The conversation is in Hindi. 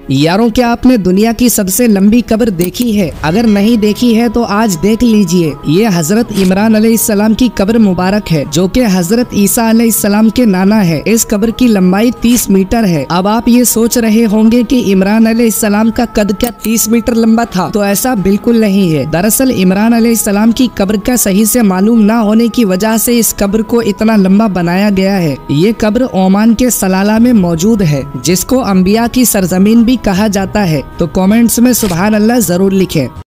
यारों, क्या आपने दुनिया की सबसे लंबी कब्र देखी है? अगर नहीं देखी है तो आज देख लीजिए। ये हजरत इमरान अलैहिस्सलाम की कब्र मुबारक है, जो कि हजरत ईसा अलैहिस्सलाम के नाना है। इस कब्र की लंबाई 30 मीटर है। अब आप ये सोच रहे होंगे कि इमरान अलैहिस्सलाम का कद क्या 30 मीटर लंबा था? तो ऐसा बिल्कुल नहीं है। दरअसल इमरान अलैहिस्सलाम की कब्र का सही से मालूम न होने की वजह से इस कब्र को इतना लंबा बनाया गया है। ये कब्र ओमान के सलाला में मौजूद है, जिसको अंबिया की सरजमीन भी कहा जाता है। तो कमेंट्स में सुभान अल्लाह जरूर लिखें।